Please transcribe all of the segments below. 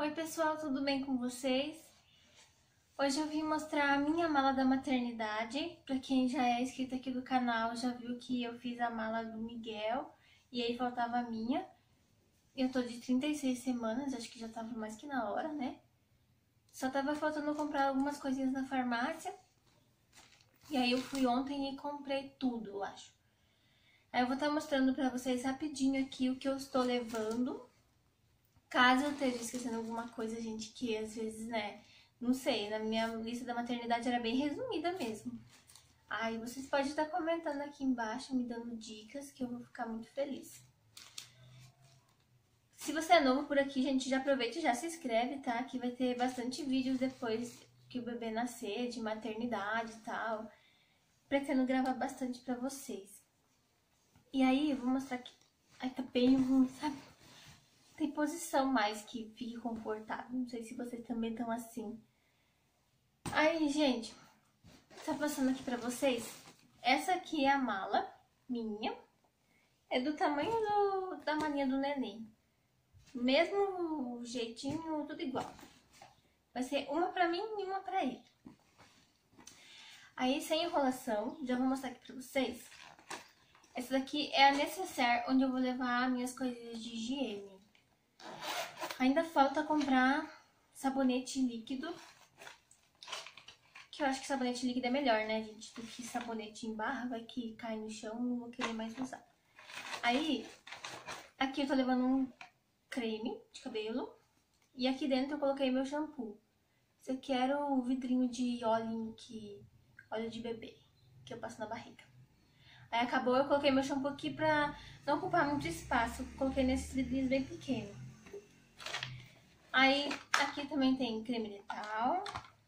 Oi pessoal, tudo bem com vocês? Hoje eu vim mostrar a minha mala da maternidade. Pra quem já é inscrito aqui do canal, já viu que eu fiz a mala do Miguel e aí faltava a minha. Eu tô de 36 semanas, acho que já tava mais que na hora, né? Só tava faltando comprar algumas coisinhas na farmácia. E aí eu fui ontem e comprei tudo, eu acho. Aí eu vou estar mostrando pra vocês rapidinho aqui o que eu estou levando. Caso eu esteja esquecendo alguma coisa, gente, que às vezes, né, não sei, na minha lista da maternidade era bem resumida mesmo. Aí vocês podem estar comentando aqui embaixo, me dando dicas, que eu vou ficar muito feliz. Se você é novo por aqui, gente, já aproveita e já se inscreve, tá? Que vai ter bastante vídeos depois que o bebê nascer, de maternidade e tal. Pretendo gravar bastante pra vocês. E aí, eu vou mostrar aqui. Ai, tá bem ruim, sabe? Tem posição mais que fique confortável. Não sei se vocês também estão assim. Aí, gente, tá passando aqui pra vocês. Essa aqui é a mala minha. É do tamanho da malinha do neném. Mesmo jeitinho, tudo igual. Vai ser uma pra mim e uma pra ele. Aí, sem enrolação, já vou mostrar aqui pra vocês. Essa daqui é a necessaire, onde eu vou levar minhas coisinhas de higiene. Ainda falta comprar sabonete líquido. Que eu acho que sabonete líquido é melhor, né, gente? Do que sabonete em barra, vai que cai no chão, não vou querer mais usar. Aí, aqui eu tô levando um creme de cabelo. E aqui dentro eu coloquei meu shampoo. Esse aqui era o vidrinho de óleo de bebê, que eu passo na barriga. Aí acabou, eu coloquei meu shampoo aqui pra não ocupar muito espaço. Coloquei nesses vidrinhos bem pequenos. Aí, aqui também tem creme dental.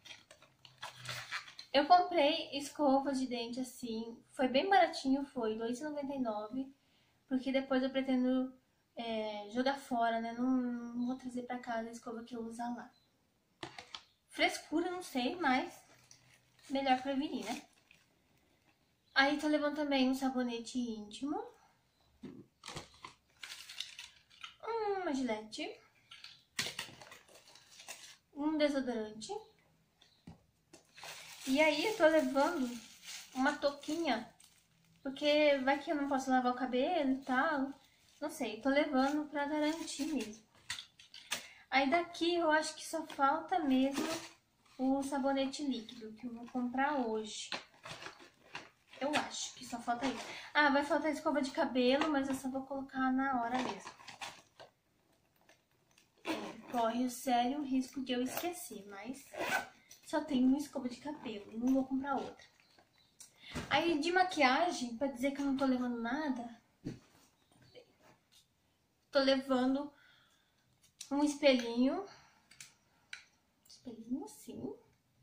Eu comprei escova de dente assim, foi bem baratinho, foi R$2,99. Porque depois eu pretendo jogar fora, né? Não vou trazer pra casa a escova que eu usar lá. Frescura, não sei, mas melhor prevenir, né? Aí tô levando também um sabonete íntimo. Uma Gillette. Um desodorante. E aí eu tô levando uma touquinha, porque vai que eu não posso lavar o cabelo e tal. Não sei, tô levando pra garantir mesmo. Aí daqui eu acho que só falta mesmo o sabonete líquido, que eu vou comprar hoje. Eu acho que só falta isso. Ah, vai faltar escova de cabelo, mas eu só vou colocar na hora mesmo. Corre o sério risco de eu esquecer, mas só tenho uma escova de cabelo, não vou comprar outra. Aí de maquiagem, pra dizer que eu não tô levando nada, tô levando um espelhinho. Espelhinho, sim.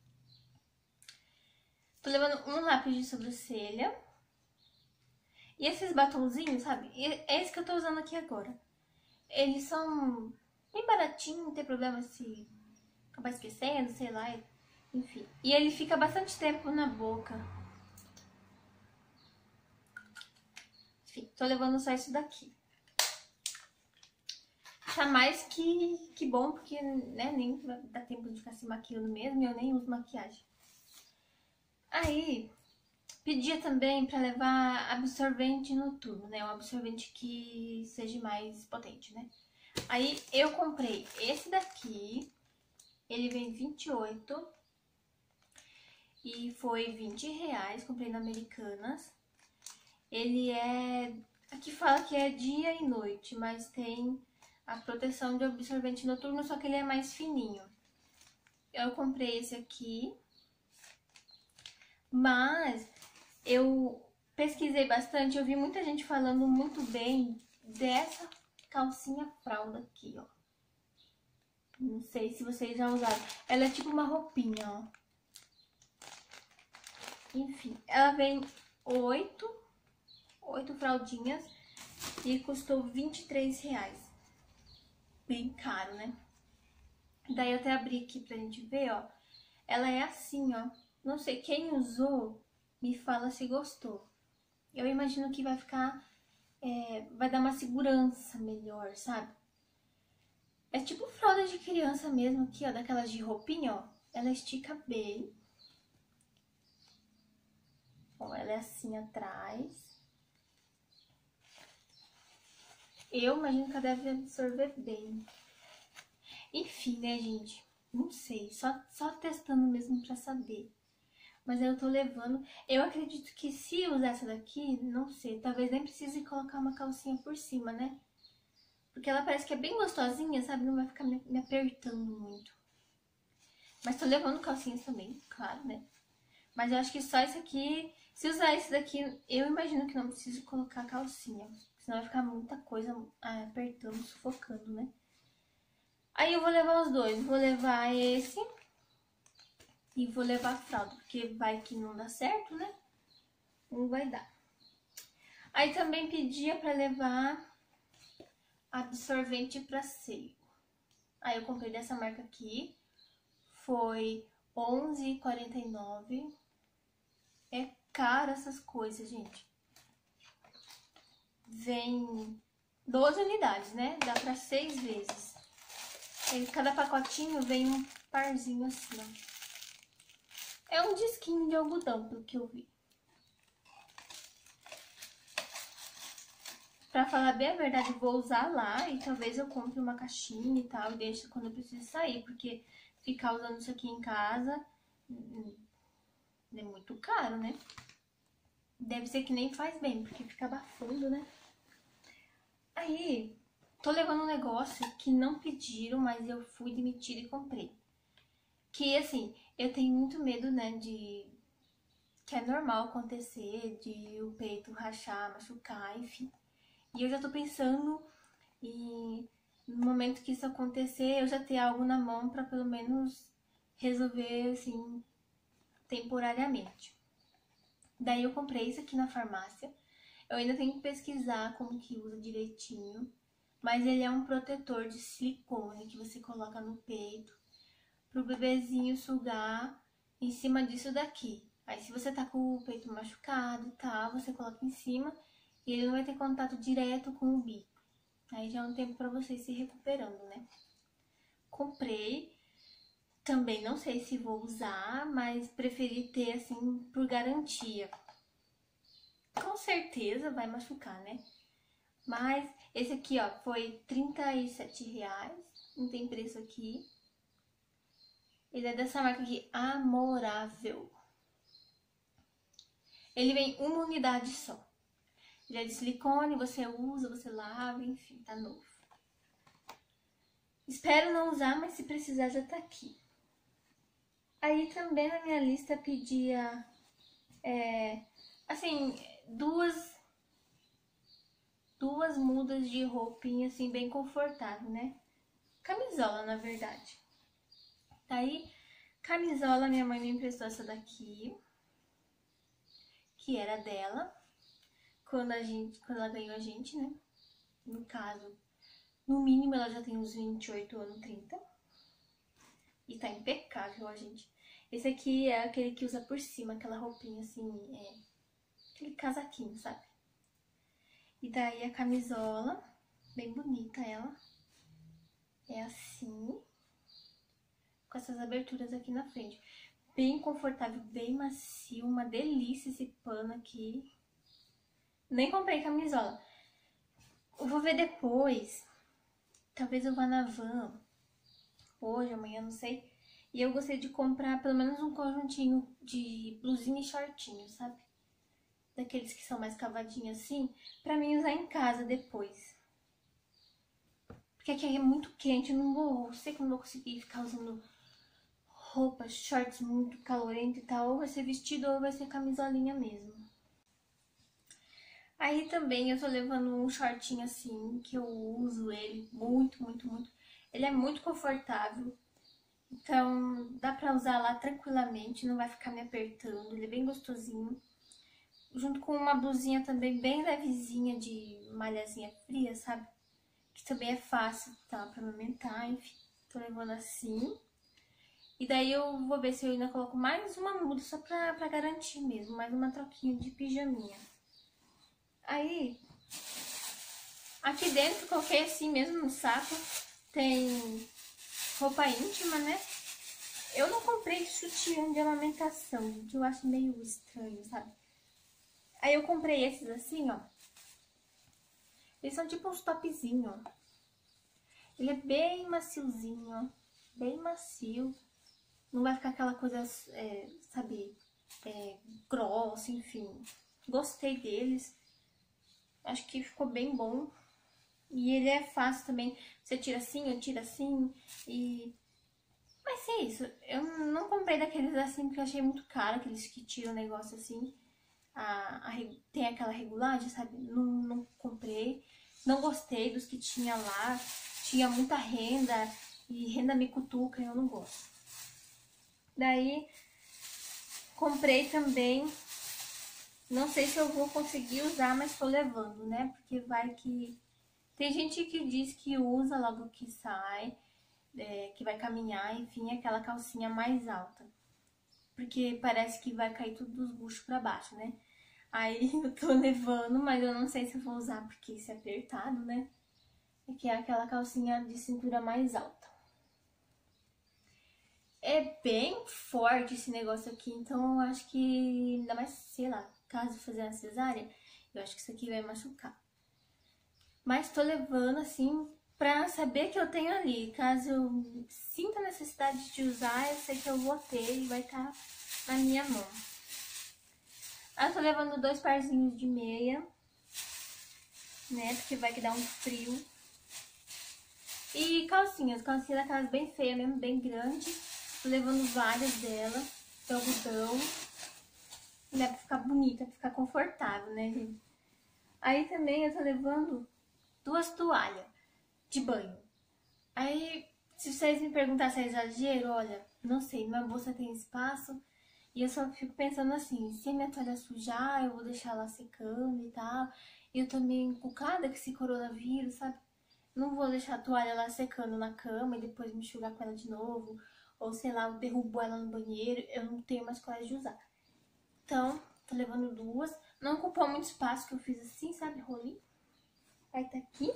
Tô levando um lápis de sobrancelha. E esses batonzinhos, sabe? É esse que eu tô usando aqui agora. Eles são bem baratinhos, não tem problema se acabar esquecendo, sei lá. Enfim. E ele fica bastante tempo na boca. Enfim, tô levando só isso daqui. Tá mais que bom, porque né, nem dá tempo de ficar se maquiando mesmo e eu nem uso maquiagem. Aí, pedia também pra levar absorvente noturno, né? Um absorvente que seja mais potente, né? Aí, eu comprei esse daqui. Ele vem 28 e foi R$20. Comprei na Americanas. Ele é... Aqui fala que é dia e noite, mas tem a proteção de absorvente noturno, só que ele é mais fininho. Eu comprei esse aqui, mas eu pesquisei bastante, eu vi muita gente falando muito bem dessa calcinha fralda aqui, ó. Não sei se vocês já usaram. Ela é tipo uma roupinha, ó. Enfim, ela vem 8 fraldinhas e custou R$23. Bem caro, né? Daí eu até abri aqui pra gente ver, ó. Ela é assim, ó. Não sei, quem usou me fala se gostou. Eu imagino que vai ficar... vai dar uma segurança melhor, sabe? É tipo fralda de criança mesmo aqui, ó, daquelas de roupinha, ó. Ela estica bem. Ó, ela é assim atrás. Eu imagino que ela deve absorver bem. Enfim, né, gente? Não sei, só testando mesmo pra saber. Mas aí eu tô levando. Eu acredito que se usar essa daqui, não sei, talvez nem precise colocar uma calcinha por cima, né? Porque ela parece que é bem gostosinha, sabe? Não vai ficar me apertando muito. Mas tô levando calcinhas também, claro, né? Mas eu acho que só esse aqui... Se usar esse daqui, eu imagino que não preciso colocar calcinha. Senão vai ficar muita coisa apertando, sufocando, né? Aí eu vou levar os dois. Vou levar esse e vou levar a fralda. Porque vai que não dá certo, né? Não vai dar. Aí também pedia pra levar absorvente pra seio. Aí eu comprei dessa marca aqui. Foi R$11,49. É caro essas coisas, gente. Vem 12 unidades, né? Dá pra 6 vezes. Em cada pacotinho vem um parzinho assim, ó. É um disquinho de algodão, pelo que eu vi. Pra falar bem a verdade, eu vou usar lá e talvez eu compre uma caixinha e tal e deixe quando eu preciso sair, porque ficar usando isso aqui em casa é muito caro, né? Deve ser que nem faz bem, porque fica abafando, né? Aí, tô levando um negócio que não pediram, mas eu fui demitida e comprei. Que, assim, eu tenho muito medo, né, que é normal acontecer, de o peito rachar, machucar, enfim. E eu já tô pensando em, no momento que isso acontecer, eu já ter algo na mão pra pelo menos resolver, assim, temporariamente. Daí eu comprei isso aqui na farmácia. Eu ainda tenho que pesquisar como que usa direitinho. Mas ele é um protetor de silicone que você coloca no peito pro bebezinho sugar em cima disso daqui. Aí se você tá com o peito machucado e tal, você coloca em cima e ele não vai ter contato direto com o bico. Aí já é um tempo pra você ir se recuperando, né? Comprei. Também não sei se vou usar, mas preferi ter assim por garantia. Com certeza vai machucar, né? Mas esse aqui, ó, foi R$37. Não tem preço aqui. Ele é dessa marca aqui, Amorável. Ele vem uma unidade só. Ele é de silicone, você usa, você lava, enfim, tá novo. Espero não usar, mas se precisar já tá aqui. Aí também na minha lista pedia, assim, duas mudas de roupinha, assim, bem confortável, né? Camisola, na verdade. Daí, camisola, minha mãe me emprestou essa daqui, que era dela, quando ela ganhou a gente, né? No caso, no mínimo ela já tem uns 28 anos, 30. E tá impecável, ó, gente. Esse aqui é aquele que usa por cima, aquela roupinha assim, aquele casaquinho, sabe? E daí a camisola, bem bonita ela. É assim, com essas aberturas aqui na frente. Bem confortável, bem macio, uma delícia esse pano aqui. Nem comprei camisola. Eu vou ver depois. Talvez eu vá na van. Hoje, amanhã, não sei. E eu gostaria de comprar pelo menos um conjuntinho de blusinha e shortinho, sabe? Daqueles que são mais cavadinhos assim, pra mim usar em casa depois. Porque aqui é muito quente, eu não vou, sei que eu não vou conseguir ficar usando roupas, shorts muito calorento e tal. Ou vai ser vestido ou vai ser camisolinha mesmo. Aí também eu tô levando um shortinho assim, que eu uso ele muito, muito, muito. Ele é muito confortável. Então, dá pra usar lá tranquilamente, não vai ficar me apertando, ele é bem gostosinho. Junto com uma blusinha também bem levezinha de malhazinha fria, sabe? Que também é fácil, tá? Pra amamentar, enfim. Tô levando assim. E daí eu vou ver se eu ainda coloco mais uma muda só pra garantir mesmo, mais uma troquinha de pijaminha. Aí, aqui dentro coloquei assim mesmo no saco tem roupa íntima, né? Eu não comprei sutiã de amamentação, gente. Eu acho meio estranho, sabe? Aí eu comprei esses assim, ó. Eles são tipo uns topzinhos, ó. Ele é bem maciozinho, ó. Bem macio. Não vai ficar aquela coisa, sabe, grossa, enfim. Gostei deles. Acho que ficou bem bom. E ele é fácil também. Você tira assim, eu tiro assim. Mas é isso. Eu não comprei daqueles assim porque eu achei muito caro. Aqueles que tiram o negócio assim. Tem aquela regulagem, sabe? Não comprei. Não gostei dos que tinha lá. Tinha muita renda. E renda me cutuca, eu não gosto. Daí, comprei também. Não sei se eu vou conseguir usar, mas tô levando, né? Porque vai que... Tem gente que diz que usa logo que sai, que vai caminhar, enfim, aquela calcinha mais alta. Porque parece que vai cair tudo dos buchos pra baixo, né? Aí eu tô levando, mas eu não sei se eu vou usar porque isso é apertado, né? E que é aquela calcinha de cintura mais alta. É bem forte esse negócio aqui, então eu acho que, ainda mais, sei lá, caso fazer uma cesárea, eu acho que isso aqui vai machucar. Mas tô levando, assim, pra saber que eu tenho ali. Caso eu sinta necessidade de usar, eu sei que eu vou ter e vai estar na minha mão. Eu tô levando 2 parzinhos de meia, né, porque vai que dá um frio. E calcinhas daquelas bem feias mesmo, bem grandes. Tô levando várias delas, de algodão. Né, pra ficar bonita, pra ficar confortável, né, gente? Aí também eu tô levando 2 toalhas de banho. Aí, se vocês me perguntarem se é exagero, olha, não sei, minha bolsa tem espaço. E eu só fico pensando assim, se a minha toalha sujar, eu vou deixar ela secando e tal. E eu tô meio encucada com esse coronavírus, sabe? Não vou deixar a toalha lá secando na cama e depois me enxugar com ela de novo. Ou sei lá, eu derrubo ela no banheiro, eu não tenho mais coragem de usar. Então, tô levando 2. Não ocupou muito espaço, que eu fiz assim, sabe, rolinho. Aí tá aqui.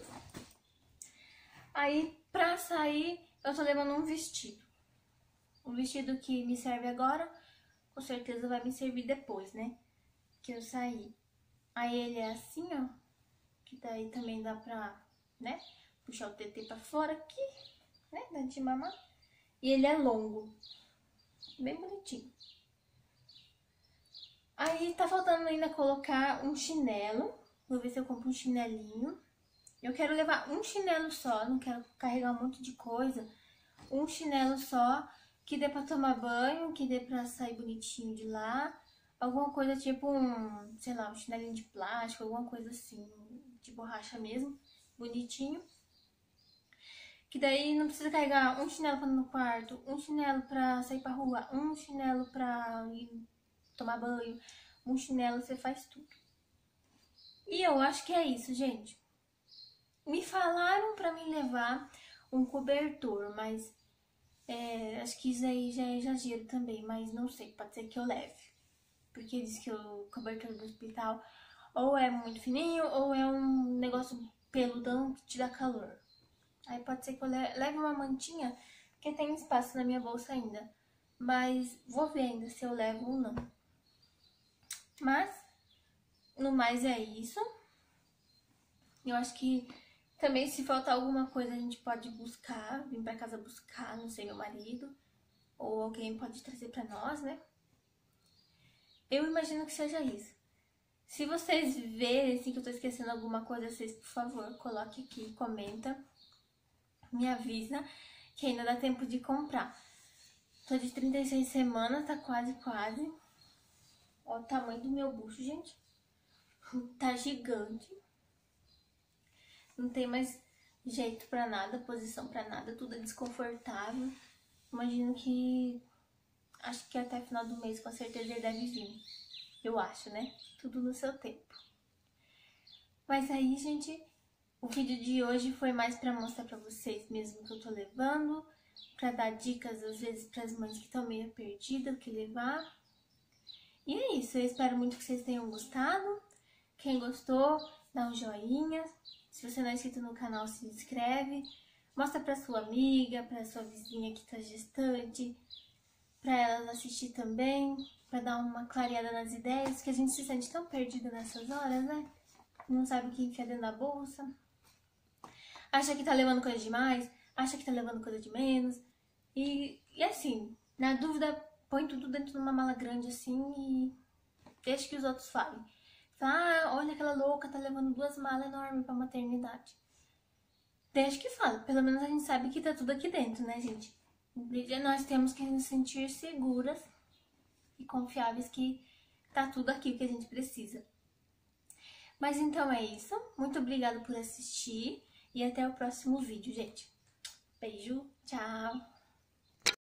Aí, pra sair, eu tô levando um vestido. Um vestido que me serve agora, com certeza vai me servir depois, né? Que eu sair. Aí ele é assim, ó. Que daí também dá pra, né? Puxar o TT pra fora aqui, né? Dá de mamar. E ele é longo. Bem bonitinho. Aí tá faltando ainda colocar um chinelo. Vou ver se eu compro um chinelinho. Eu quero levar um chinelo só, não quero carregar um monte de coisa. Um chinelo só, que dê pra tomar banho, que dê pra sair bonitinho de lá. Alguma coisa tipo sei lá, um chinelinho de plástico, alguma coisa assim, de borracha mesmo, bonitinho. Que daí não precisa carregar um chinelo pra ir no quarto, um chinelo pra sair pra rua, um chinelo pra ir tomar banho, um chinelo, você faz tudo. E eu acho que é isso, gente. Me falaram pra me levar um cobertor, mas acho que isso aí já é exagero também, mas não sei, pode ser que eu leve. Porque diz que o cobertor do hospital ou é muito fininho ou é um negócio peludão que te dá calor. Aí pode ser que eu leve uma mantinha, porque tem espaço na minha bolsa ainda. Mas vou ver ainda se eu levo ou não. Mas, no mais é isso. Eu acho que também se faltar alguma coisa a gente pode buscar, vir pra casa buscar, não sei, meu marido. Ou alguém pode trazer pra nós, né? Eu imagino que seja isso. Se vocês verem assim, que eu tô esquecendo alguma coisa, vocês, por favor, coloque aqui, comenta. Me avisa que ainda dá tempo de comprar. Tô de 36 semanas, tá quase. Olha o tamanho do meu bucho, gente. Tá gigante. Não tem mais jeito pra nada, posição pra nada, tudo é desconfortável. Imagino que... Acho que até final do mês, com certeza, ele deve vir. Eu acho, né? Tudo no seu tempo. Mas aí, gente, o vídeo de hoje foi mais pra mostrar pra vocês mesmo que eu tô levando, pra dar dicas, às vezes, pras mães que estão meio perdidas, o que levar. E é isso, eu espero muito que vocês tenham gostado. Quem gostou, dá um joinha. Se você não é inscrito no canal, se inscreve. Mostra pra sua amiga, pra sua vizinha que tá gestante, pra elas assistir também, pra dar uma clareada nas ideias, que a gente se sente tão perdido nessas horas, né? Não sabe o que enfiar dentro da bolsa. Acha que tá levando coisa demais, acha que tá levando coisa de menos. E assim, na dúvida, põe tudo dentro de uma mala grande assim e deixa que os outros falem. Fala, ah, olha aquela louca, tá levando 2 malas enormes pra maternidade. Deixa que fala, pelo menos a gente sabe que tá tudo aqui dentro, né, gente? Nós temos que nos sentir seguras e confiáveis que tá tudo aqui o que a gente precisa. Mas então é isso. Muito obrigada por assistir e até o próximo vídeo, gente. Beijo, tchau!